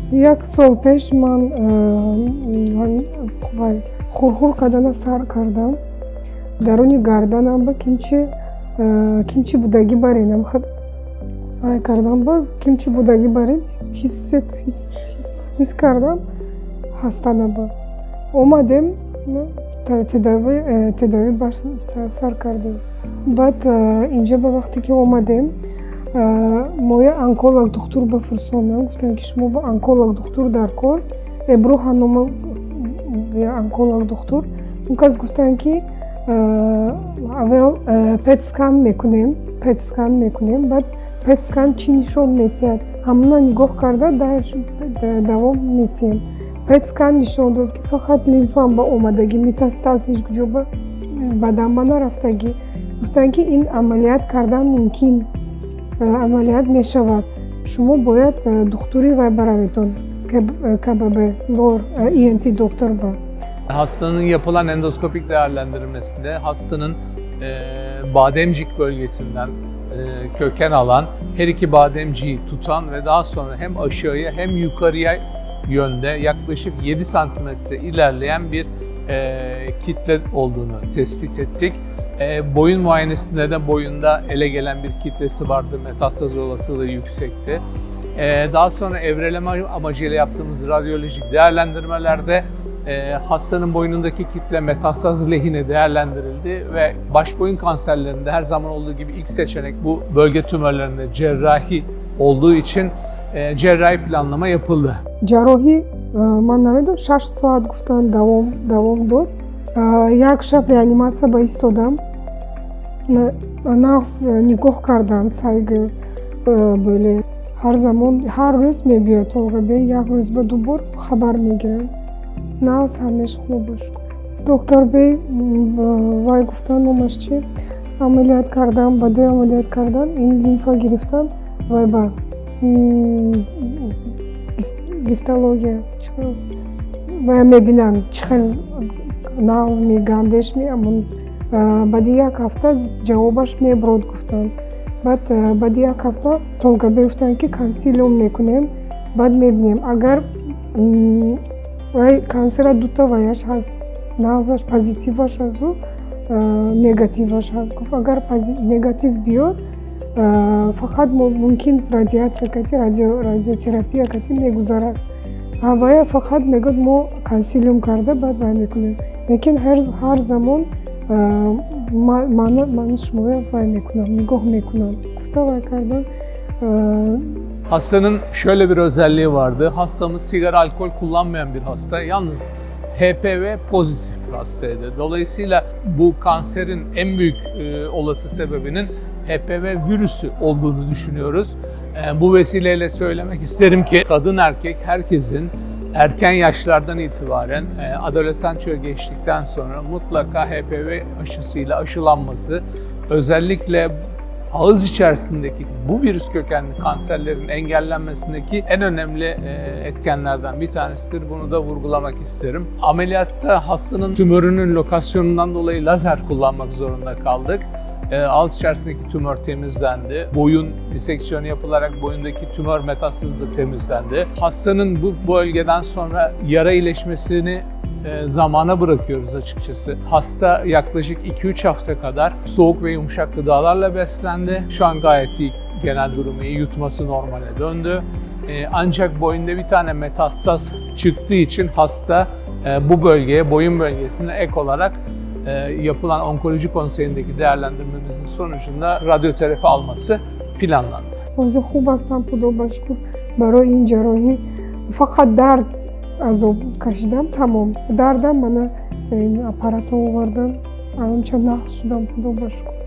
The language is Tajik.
یک سال پیش من خورخور کردن سر کردم. درونی گردنم با کیمچی بودگی برینم خب کردم با کیمچی بودگی برین حس کردم هسته نبا. اومدم تداوی باش سر کردم. بعد اینجا به وقتی که اومدم моя онколог духтур бафурсонам гуфтанд ки шумо ба онколог духтур дар кор эбро ҳанома онколог духтур кас гуфтанд ки аввал петскан мекунем баъд петскан чӣ нишон медиҳад ҳамона нигоҳ карда давом медиҳем. петскан нишон дод ки фақат лимфам ба омадагӣ метастаз ҳеҷ куҷо ба бадан ба нарафтагӣ. гуфтанд ки ин амалият кардан мумкин амалият мешавад. шумо бояд духтури вай бараведон КББ, LOR, ENT doktor ба. Hastanın yapılan endoskopik değerlendirmesinde hastanın bademcik bölgesinden köken alan, her iki bademciği tutan ve daha sonra hem aşağıya hem yukarıya yönde yaklaşık 7 santimetre ilerleyen bir kitle olduğunu tespit ettik. Boyun muayenesinde de boyunda ele gelen bir kitlesi vardı, metastaz olasılığı yüksekti. Daha sonra evreleme amacıyla yaptığımız radyolojik değerlendirmelerde hastanın boynundaki kitle metastaz lehine değerlendirildi ve baş boyun kanserlerinde her zaman olduğu gibi ilk seçenek bu bölge tümörlerinde cerrahi olduğu için cerrahi planlama yapıldı. Cerrahi man navedam 6 soat guftan davom dod. Як шаб реанимация ба истодам, нағз нигоҳ кардан сайги бӯле ҳар замон ҳар рӯз мебиёд толгабе як рӯз ба ду бор хабар мегирам. нағз ҳамеш хуб бошуд. доктор бей вай гуфтан номаш чи амалият кардан баъди амалият кардан ин лимфа гирифтан вай ба гистология вай мебинам чӣ хел нағз мегандеш меамон баъди як ҳафта ҷавобаш меброд гуфтанд. баъд баъди як ҳафта толгабе гуфтанд ки консилиум мекунем баъд мебинем агар вай кансера дута ваяш ҳаст, нағзаш позитиваш ҳасту негативаш ҳаст. гуфт агар негатив биёд фақат мумкин радиатсия кати радиотерапия кати мегузарад. вая фақат мегӯяд мо консилиум карда баъд вай мекунем. лекин ҳар замон ман шумоя вай мекунам, нигоҳ мекунам. Гуфта вай кардан. Hastanın şöyle bir özelliği vardı. Hastamız sigara, alkol kullanmayan bir hasta. Yalnız HPV pozitif hastaydı. Dolayısıyla bu kanserin en büyük olası sebebinin HPV virüsü olduğunu düşünüyoruz. Bu vesileyle söylemek isterim ki kadın erkek herkesin erken yaşlardan itibaren adolesan çağı geçtikten sonra mutlaka HPV aşısıyla aşılanması, özellikle ağız içerisindeki bu virüs kökenli kanserlerin engellenmesindeki en önemli etkenlerden bir tanesidir. Bunu da vurgulamak isterim. Ameliyatta hastanın tümörünün lokasyonundan dolayı lazer kullanmak zorunda kaldık. Ağız içerisindeki tümör temizlendi. Boyun diseksiyonu yapılarak boyundaki tümör metastazı temizlendi. Hastanın bu bölgeden sonra yara iyileşmesini zamana bırakıyoruz açıkçası. Hasta yaklaşık 2-3 hafta kadar soğuk ve yumuşak gıdalarla beslendi. Şu an gayet iyi, genel durumu iyi, yutması normale döndü. Ancak boyunda bir tane metastaz çıktığı için hasta bu bölgeye, boyun bölgesine ek olarak yapılan onkoloji konseyindeki değerlendirmemizin sonucunda radyoterapi alması planlandı. Ozi khub hastam Xudoga shukr baroy in jarrohӣ faqat dard azob kashidam tamom. Dardam mana аппарат овардан анча нағз шудам Xudoga shukr.